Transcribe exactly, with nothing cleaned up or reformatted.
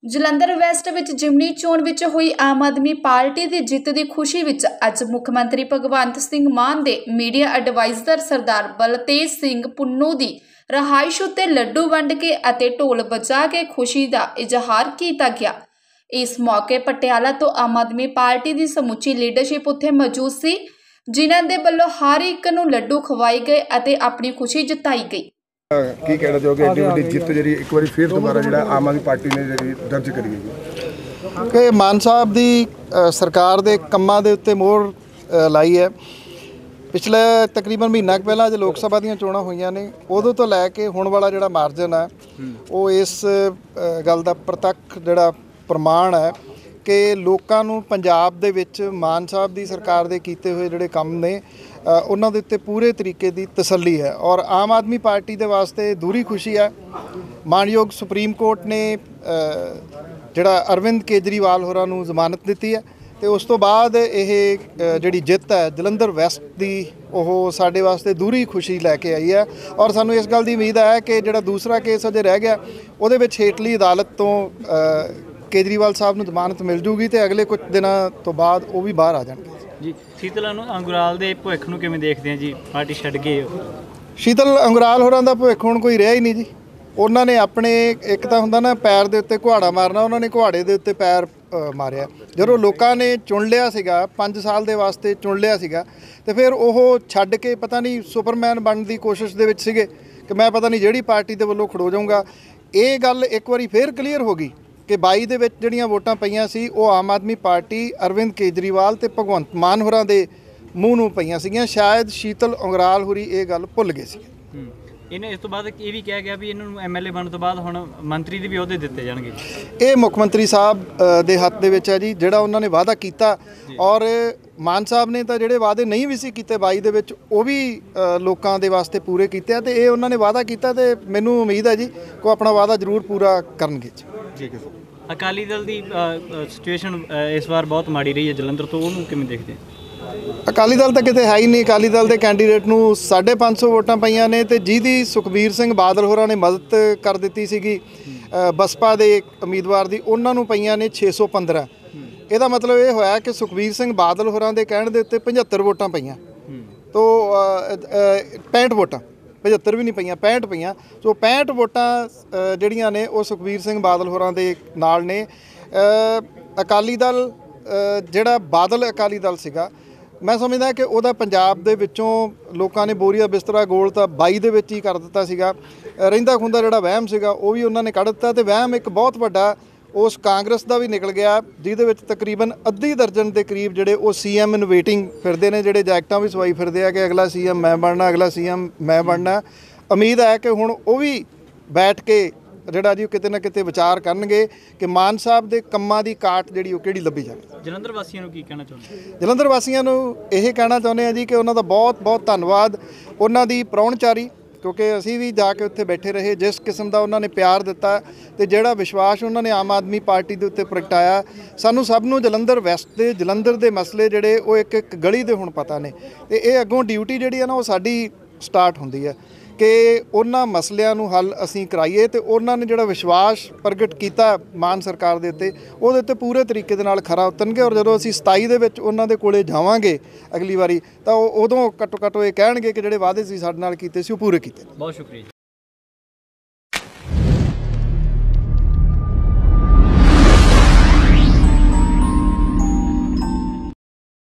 Jalandhar West ਵਿੱਚ ਜਿਮਨੀ ਚੋਣ ਵਿੱਚ ਹੋਈ ਆਮ ਆਦਮੀ ਪਾਰਟੀ ਦੀ ਜਿੱਤ ਦੀ ਖੁਸ਼ੀ ਵਿੱਚ ਅੱਜ ਮੁੱਖ ਮੰਤਰੀ ਭਗਵੰਤ ਸਿੰਘ ਮਾਨ ਦੇ ਮੀਡੀਆ ਐਡਵਾਈਜ਼ਰ ਸਰਦਾਰ ਬਲਤੇਜ ਸਿੰਘ ਪੁੰਨੂ ਦੀ ਰਹਾਇਸ਼ ਉੱਤੇ ਲੱਡੂ ਵੰਡ ਕੇ ਅਤੇ ਢੋਲ ਵਜਾ ਕੇ ਖੁਸ਼ੀ ਦਾ ਇਜ਼ਹਾਰ ਕੀਤਾ ਗਿਆ। ਇਸ ਮੌਕੇ ਪਟਿਆਲਾ ਤੋਂ ਆਮ ਆਦਮੀ ਪਾਰਟੀ ਦੀ ਸਮੁੱਚੀ ਲੀਡਰਸ਼ਿਪ ਉੱਥੇ ਮੌਜੂਦ ਸੀ, ਜਿਨ੍ਹਾਂ ਦੇ ਵੱਲੋਂ ਹਰ ਇੱਕ ਨੂੰ ਲੱਡੂ ਖਵਾਏ ਗਏ ਅਤੇ ਆਪਣੀ ਖੁਸ਼ੀ ਜਤਾਈ ਗਈ। ਕੀ ਕਹਿਣਾ ਚਾਹੋਗੇ ਐਡੀ ਵੱਡੀ ਜਿੱਤ ਜਿਹੜੀ ਇੱਕ ਵਾਰੀ ਫਿਰ ਦੁਬਾਰਾ ਜਿਹੜਾ ਆਮ ਆਦਮੀ ਪਾਰਟੀ ਨੇ ਜਿਹੜੀ ਦਰਜ ਕਰੀ ਹੈ ਕਿ ਮਾਨ ਸਾਹਿਬ ਦੀ ਸਰਕਾਰ ਦੇ ਕੰਮਾਂ ਦੇ ਉੱਤੇ ਮੋਹਰ ਲਾਈ ਹੈ। ਪਿਛਲੇ ਤਕਰੀਬਨ ਮਹੀਨਾ ਕੁ ਪਹਿਲਾਂ ਅੱਜ ਲੋਕ ਸਭਾ ਦੀਆਂ ਚੋਣਾਂ ਹੋਈਆਂ ਨੇ, ਉਦੋਂ ਤੋਂ ਲੈ ਕੇ ਹੁਣ ਵਾਲਾ ਜਿਹੜਾ ਮਾਰਜਨ ਹੈ ਉਹ ਇਸ ਗੱਲ ਦਾ ਪ੍ਰਤੱਖ ਜਿਹੜਾ ਪ੍ਰਮਾਣ ਹੈ ਕਿ ਲੋਕਾਂ ਨੂੰ ਪੰਜਾਬ ਦੇ ਵਿੱਚ ਮਾਨ ਸਾਹਿਬ ਦੀ ਸਰਕਾਰ ਦੇ ਕੀਤੇ ਹੋਏ ਜਿਹੜੇ ਕੰਮ ਨੇ ਉਹਨਾਂ ਦੇ ਉੱਤੇ ਪੂਰੇ ਤਰੀਕੇ ਦੀ ਤਸੱਲੀ ਹੈ। ਔਰ ਆਮ ਆਦਮੀ ਪਾਰਟੀ ਦੇ ਵਾਸਤੇ ਦੂਰੀ ਖੁਸ਼ੀ ਹੈ। ਮਾਨਯੋਗ ਸੁਪਰੀਮ ਕੋਰਟ ਨੇ ਜਿਹੜਾ ਅਰਵਿੰਦ ਕੇਜਰੀਵਾਲ ਹੋਰਾਂ ਨੂੰ ਜ਼ਮਾਨਤ ਦਿੱਤੀ ਹੈ ਤੇ ਉਸ ਤੋਂ ਬਾਅਦ ਇਹ ਜਿਹੜੀ ਜਿੱਤ ਹੈ ਜਲੰਧਰ ਵੈਸਟ ਦੀ, ਉਹ ਸਾਡੇ ਵਾਸਤੇ ਦੂਰੀ ਖੁਸ਼ੀ ਲੈ ਕੇ ਆਈ ਹੈ। ਔਰ ਸਾਨੂੰ ਇਸ ਗੱਲ ਦੀ ਉਮੀਦ ਹੈ ਕਿ ਜਿਹੜਾ ਦੂਸਰਾ ਕੇਸ ਅਜੇ ਰਹਿ ਗਿਆ ਉਹਦੇ ਵਿੱਚ ਹੇਠਲੀ ਅਦਾਲਤ ਤੋਂ ਕੇਜਰੀਵਾਲ ਸਾਹਿਬ ਨੂੰ ਜ਼ਮਾਨਤ ਮਿਲ ਜੂਗੀ ਤੇ ਅਗਲੇ ਕੁਝ ਦਿਨਾਂ ਤੋਂ ਬਾਅਦ ਉਹ ਵੀ ਬਾਹਰ ਆ ਜਾਣਗੇ। ਜੀ ਸ਼ੀਤਲ ਅੰਗਰਾਲ ਦੇ ਭਵਿੱਖ ਨੂੰ ਕਿਵੇਂ ਦੇਖਦੇ ਆ ਜੀ? ਪਾਰਟੀ ਛੱਡ ਗਏ ਸ਼ੀਤਲ ਅੰਗਰਾਲ ਹੋਰਾਂ ਦਾ ਭਵਿੱਖ ਹੁਣ ਕੋਈ ਰਿਹਾ ਹੀ ਨਹੀਂ ਜੀ। ਉਹਨਾਂ ਨੇ ਆਪਣੇ ਇੱਕ ਤਾਂ ਹੁੰਦਾ ਨਾ ਪੈਰ ਦੇ ਉੱਤੇ ਕੁਹਾੜਾ ਮਾਰਨਾ, ਉਹਨਾਂ ਨੇ ਕੁਹਾੜੇ ਦੇ ਉੱਤੇ ਪੈਰ ਮਾਰਿਆ। ਜਦੋਂ ਲੋਕਾਂ ਨੇ ਚੁਣ ਲਿਆ ਸੀਗਾ, ਪੰਜ ਸਾਲ ਦੇ ਵਾਸਤੇ ਚੁਣ ਲਿਆ ਸੀਗਾ, ਤੇ ਫਿਰ ਉਹ ਛੱਡ ਕੇ ਪਤਾ ਨਹੀਂ ਸੁਪਰਮੈਨ ਬਣਨ ਦੀ ਕੋਸ਼ਿਸ਼ ਦੇ ਵਿੱਚ ਸੀਗੇ ਕਿ ਮੈਂ ਪਤਾ ਨਹੀਂ ਜਿਹੜੀ ਪਾਰਟੀ ਦੇ ਵੱਲੋਂ ਖੜੋ ਜਾਊਂਗਾ। ਇਹ ਗੱਲ ਇੱਕ ਵਾਰੀ ਫਿਰ ਕਲੀਅਰ ਹੋ ਗਈ ਕਿ ਬਾਈ ਦੇ ਵਿੱਚ ਜਿਹੜੀਆਂ ਵੋਟਾਂ ਪਈਆਂ ਸੀ ਉਹ ਆਮ ਆਦਮੀ ਪਾਰਟੀ ਅਰਵਿੰਦ ਕੇਜਰੀਵਾਲ ਤੇ ਭਗਵੰਤ ਮਾਨ ਹੋਰਾਂ ਦੇ ਮੂੰਹ ਨੂੰ ਪਈਆਂ ਸੀਗੀਆਂ। ਸ਼ਾਇਦ ਸ਼ੀਤਲ ਅੰਗਰਾਲ ਹੋਰੀ ਇਹ ਗੱਲ ਭੁੱਲ ਗਏ ਸੀ। ਇਹਨੇ ਇਸ ਤੋਂ ਬਾਅਦ ਇਹ ਵੀ ਕਿਹਾ ਗਿਆ ਵੀ ਇਹਨਾਂ ਨੂੰ ਐਮਐਲਏ ਬਣਨ ਤੋਂ ਬਾਅਦ ਹੁਣ ਮੰਤਰੀ ਦੇ ਵੀ ਅਹੁਦੇ ਦਿੱਤੇ ਜਾਣਗੇ। ਇਹ ਮੁੱਖ ਮੰਤਰੀ ਸਾਹਿਬ ਦੇ ਹੱਥ ਦੇ ਵਿੱਚ ਹੈ ਜੀ, ਜਿਹੜਾ ਉਹਨਾਂ ਨੇ ਵਾਅਦਾ ਕੀਤਾ। ਔਰ ਮਾਨ ਸਾਹਿਬ ਨੇ ਤਾਂ ਜਿਹੜੇ ਵਾਅਦੇ ਨਹੀਂ ਵੀ ਸੀ ਕੀਤੇ ਬਾਈ ਦੇ ਵਿੱਚ, ਉਹ ਵੀ ਲੋਕਾਂ ਦੇ ਵਾਸਤੇ ਪੂਰੇ ਕੀਤੇ ਆ ਤੇ ਇਹ ਉਹਨਾਂ ਨੇ ਵਾਅਦਾ ਕੀਤਾ ਤੇ ਮੈਨੂੰ ਉਮੀਦ ਹੈ ਜੀ ਕਿ ਉਹ ਆਪਣਾ ਵਾਅਦਾ ਜ਼ਰੂਰ ਪੂਰਾ ਕਰਨਗੇ ਜੀ। ਠੀਕ ਹੈ ਸਰ। ਅਕਾਲੀ ਦਲ ਦੀ ਸਿਚੁਏਸ਼ਨ ਇਸ ਵਾਰ ਬਹੁਤ ਮਾੜੀ ਰਹੀ ਹੈ ਜਲੰਧਰ ਤੋਂ, ਉਹਨੂੰ ਕਿਵੇਂ ਦੇਖਦੇ? ਅਕਾਲੀ ਦਲ ਤਾਂ ਕਿਤੇ ਹੈ ਹੀ ਨਹੀਂ। ਅਕਾਲੀ ਦਲ ਦੇ ਕੈਂਡੀਡੇਟ ਨੂੰ ਸਾਢੇ ਪੰਜ ਸੌ ਵੋਟਾਂ ਪਈਆਂ ਨੇ ਤੇ ਜਿਹਦੀ ਸੁਖਬੀਰ ਸਿੰਘ ਬਾਦਲ ਹੋਰਾਂ ਨੇ ਮਦਦ ਕਰ ਦਿੱਤੀ ਸੀਗੀ ਬਸਪਾ ਦੇ ਉਮੀਦਵਾਰ ਦੀ, ਉਹਨਾਂ ਨੂੰ ਪਈਆਂ ਨੇ ਛੇ ਸੌ ਪੰਦਰਾਂ। ਇਹਦਾ ਮਤਲਬ ਇਹ ਹੋਇਆ ਕਿ ਸੁਖਬੀਰ ਸਿੰਘ ਬਾਦਲ ਹੋਰਾਂ ਦੇ ਕਹਿਣ ਦੇ ਉੱਤੇ ਪਝੱਤਰ ਵੋਟਾਂ ਪਈਆਂ ਤੋਂ ਪੈਂਹਠ ਵੋਟਾਂ, ਪਝੱਤਰ ਵੀ ਨਹੀਂ ਪਈਆਂ, ਪੈਂਹਠ ਪਈਆਂ। ਸੋ ਪੈਂਹਠ ਵੋਟਾਂ ਜਿਹੜੀਆਂ ਨੇ ਉਹ ਸੁਖਬੀਰ ਸਿੰਘ ਬਾਦਲ ਹੋਰਾਂ ਦੇ ਨਾਲ ਨੇ। ਅਕਾਲੀ ਦਲ ਜਿਹੜਾ ਬਾਦਲ ਅਕਾਲੀ ਦਲ ਸੀਗਾ, ਮੈਂ ਸਮਝਦਾ ਕਿ ਉਹਦਾ ਪੰਜਾਬ ਦੇ ਵਿੱਚੋਂ ਲੋਕਾਂ ਨੇ ਬੋਰੀਆ ਬਿਸਤਰਾ ਗੋਲ ਤਾਂ ਬਾਈ ਦੇ ਵਿੱਚ ਹੀ ਕਰ ਦਿੱਤਾ ਸੀਗਾ। ਰਹਿੰਦਾ ਖੁੰਦਾ ਜਿਹੜਾ ਵਹਿਮ ਸੀਗਾ ਉਹ ਵੀ ਉਹਨਾਂ ਨੇ ਕੱਢ ਦਿੱਤਾ ਤੇ ਵਹਿਮ ਇੱਕ ਬਹੁਤ ਵੱਡਾ ਉਸ ਕਾਂਗਰਸ ਦਾ ਵੀ ਨਿਕਲ ਗਿਆ, ਜਿਹਦੇ ਵਿੱਚ ਤਕਰੀਬਨ ਅੱਧੀ ਦਰਜਨ ਦੇ ਕਰੀਬ ਜਿਹੜੇ ਉਹ ਸੀ ਐਮ ਇਨ ਵੇਟਿੰਗ ਫਿਰਦੇ ਨੇ, ਜਿਹੜੇ ਜੈਕਟਾਂ ਵੀ ਸਵਾਈ ਫਿਰਦੇ ਆ ਕਿ ਅਗਲਾ ਸੀ ਐਮ ਮੈਂ ਬਣਨਾ, ਅਗਲਾ ਸੀ ਐਮ ਮੈਂ ਬਣਨਾ। ਉਮੀਦ ਹੈ ਕਿ ਹੁਣ ਉਹ ਵੀ ਬੈਠ ਕੇ ਜਿਹੜਾ ਜੀ ਕਿਤੇ ਨਾ ਕਿਤੇ ਵਿਚਾਰ ਕਰਨਗੇ ਕਿ ਮਾਨ ਸਾਹਿਬ ਦੇ ਕੰਮਾਂ ਦੀ ਕਾਟ ਜਿਹੜੀ ਉਹ ਕਿਹੜੀ ਲੱਭੀ ਜਾਵੇ। ਜਲੰਧਰ ਵਾਸੀਆਂ ਨੂੰ ਕੀ ਕਹਿਣਾ ਚਾਹੁੰਦੇ? ਜਲੰਧਰ ਵਾਸੀਆਂ ਨੂੰ ਇਹ ਕਹਿਣਾ ਚਾਹੁੰਦੇ ਆ ਜੀ ਕਿ ਉਹਨਾਂ ਦਾ ਬਹੁਤ ਬਹੁਤ ਧੰਨਵਾਦ, ਉਹਨਾਂ ਦੀ ਪ੍ਰਾਹੁਣਚਾਰੀ, ਕਿਉਂਕਿ ਅਸੀਂ ਵੀ ਜਾ ਕੇ ਉੱਥੇ ਬੈਠੇ ਰਹੇ। ਜਿਸ ਕਿਸਮ ਦਾ ਉਹਨਾਂ ਨੇ ਪਿਆਰ ਦਿੱਤਾ ਤੇ ਜਿਹੜਾ ਵਿਸ਼ਵਾਸ ਉਹਨਾਂ ਨੇ ਆਮ ਆਦਮੀ ਪਾਰਟੀ ਦੇ ਉੱਤੇ ਪ੍ਰਗਟਾਇਆ, ਸਾਨੂੰ ਸਭ ਨੂੰ ਜਲੰਧਰ ਵੈਸਟ ਦੇ ਜਲੰਧਰ ਦੇ ਮਸਲੇ ਜਿਹੜੇ ਉਹ ਇੱਕ ਇੱਕ ਗਲੀ ਦੇ ਹੁਣ ਪਤਾ ਨੇ ਤੇ ਇਹ ਅੱਗੋਂ ਡਿਊਟੀ ਜਿਹੜੀ ਹੈ ਨਾ ਉਹ ਸਾਡੀ ਸਟਾਰਟ ਹੁੰਦੀ ਹੈ ਕਿ ਉਹਨਾਂ ਮਸਲਿਆਂ ਨੂੰ ਹੱਲ ਅਸੀਂ ਕਰਾਈਏ ਤੇ ਉਹਨਾਂ ਨੇ ਜਿਹੜਾ ਵਿਸ਼ਵਾਸ ਪ੍ਰਗਟ ਕੀਤਾ ਮਾਨ ਸਰਕਾਰ ਦੇ ਉੱਤੇ, ਉਹਦੇ ਉੱਤੇ ਪੂਰੇ ਤਰੀਕੇ ਦੇ ਨਾਲ ਖਰਾ ਉਤਰਨਗੇ। ਔਰ ਜਦੋਂ ਅਸੀਂ ਸਤਾਈ ਦੇ ਵਿੱਚ ਉਹਨਾਂ ਦੇ ਕੋਲੇ ਜਾਵਾਂਗੇ ਅਗਲੀ ਵਾਰੀ ਤਾਂ ਉਹ ਉਦੋਂ ਘੱਟੋ ਘੱਟ ਇਹ ਕਹਿਣਗੇ ਕਿ ਜਿਹੜੇ ਵਾਅਦੇ ਸੀ ਸਾਡੇ ਨਾਲ ਕੀਤੇ ਸੀ ਉਹ ਪੂਰੇ ਕੀਤੇ। ਬਹੁਤ ਸ਼ੁਕਰੀਆ।